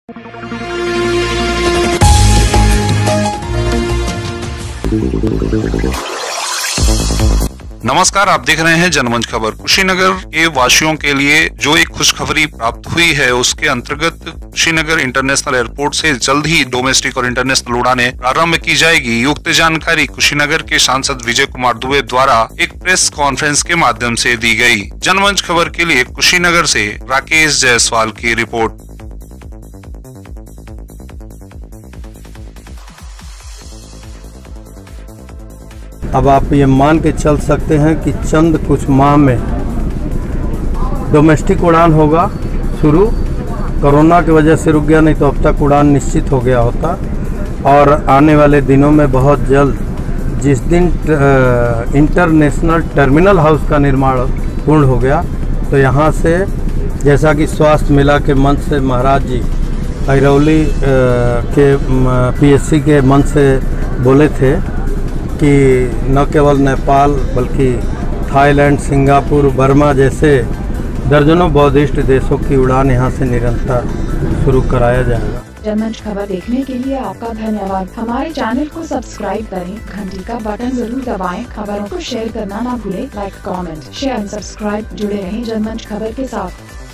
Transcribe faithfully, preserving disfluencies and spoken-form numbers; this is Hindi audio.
नमस्कार, आप देख रहे हैं जनमंच खबर। कुशीनगर के वासियों के लिए जो एक खुशखबरी प्राप्त हुई है, उसके अंतर्गत कुशीनगर इंटरनेशनल एयरपोर्ट से जल्द ही डोमेस्टिक और इंटरनेशनल उड़ानें प्रारंभ की जाएगी। युक्त जानकारी कुशीनगर के सांसद विजय कुमार दुबे द्वारा एक प्रेस कॉन्फ्रेंस के माध्यम से दी गई। जनमंच खबर के लिए कुशीनगर से राकेश जायसवाल की रिपोर्ट। अब आप ये मान के चल सकते हैं कि चंद कुछ माह में डोमेस्टिक उड़ान होगा शुरू। कोरोना की वजह से रुक गया, नहीं तो अब तक उड़ान निश्चित हो गया होता। और आने वाले दिनों में बहुत जल्द, जिस दिन इंटरनेशनल टर्मिनल हाउस का निर्माण पूर्ण हो गया, तो यहाँ से जैसा कि स्वास्थ्य मेला के मंच से महाराज जी अरौली के पीएससी के मंच से बोले थे कि न केवल नेपाल बल्कि थाईलैंड, सिंगापुर, बर्मा जैसे दर्जनों बौद्धिस्ट देशों की उड़ान यहां से निरंतर शुरू कराया जाएगा। जनमंच खबर देखने के लिए आपका धन्यवाद। हमारे चैनल को सब्सक्राइब करें, घंटी का बटन जरूर दबाएं, खबरों को शेयर करना ना भूलें। Like, comment, share and subscribe. जुड़े रहें जनमंच खबर के साथ।